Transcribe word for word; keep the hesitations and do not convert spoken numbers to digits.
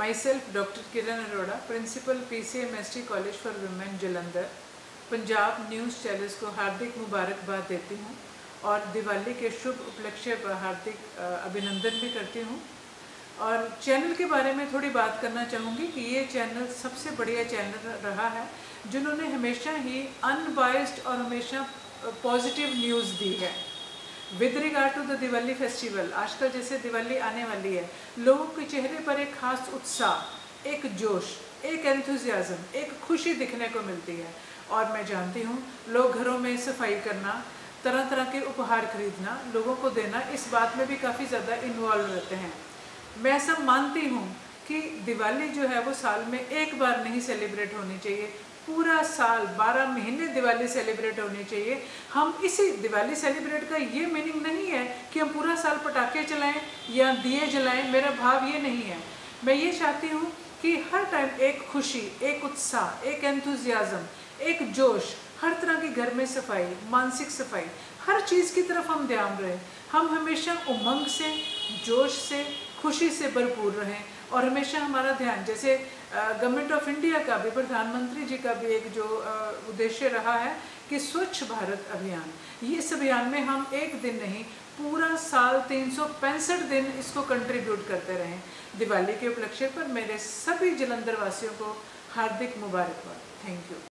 myself Doctor Kiran Arora, Principal P C M S T College for Women Jalandhar, Punjab news channels को हार्दिक मुबारकबाद देती हूँ और दिवाली के शुभ उपलक्ष्य पर हार्दिक अभिनंदन भी करती हूँ। और चैनल के बारे में थोड़ी बात करना चाहूँगी कि ये चैनल सबसे बढ़िया चैनल रहा है जिन्होंने हमेशा ही अनबायस्ड और हमेशा पॉजिटिव न्यूज़ दी है। With regard to the Diwali festival, आजकल जैसे दिवाली आने वाली है, लोगों के चेहरे पर एक खास उत्साह, एक जोश, एक एंथुजियाज्म, एक खुशी दिखने को मिलती है। और मैं जानती हूँ लोग घरों में सफाई करना, तरह तरह के उपहार खरीदना, लोगों को देना, इस बात में भी काफ़ी ज़्यादा इन्वॉल्व रहते हैं। मैं सब मानती हूँ कि दिवाली जो है वो साल में एक बार नहीं सेलिब्रेट होनी चाहिए, पूरा साल बारह महीने दिवाली सेलिब्रेट होनी चाहिए। हम इसी दिवाली सेलिब्रेट का ये मीनिंग नहीं है कि हम पूरा साल पटाखे चलाएं या दिए जलाएं, मेरा भाव ये नहीं है। मैं ये चाहती हूँ कि हर टाइम एक खुशी, एक उत्साह, एक एंथुजियाज्म, एक जोश, हर तरह की घर में सफाई, मानसिक सफाई, हर चीज़ की तरफ हम ध्यान रहें। हम हमेशा उमंग से, जोश से, खुशी से भरपूर रहें और हमेशा हमारा ध्यान, जैसे गवर्नमेंट ऑफ इंडिया का भी, प्रधानमंत्री जी का भी एक जो उद्देश्य रहा है कि स्वच्छ भारत अभियान, ये इस अभियान में हम एक दिन नहीं पूरा साल तीन सौ पैंसठ दिन इसको कंट्रीब्यूट करते रहें। दिवाली के उपलक्ष्य पर मेरे सभी जलंधर वासियों को हार्दिक मुबारकबाद। Thank you.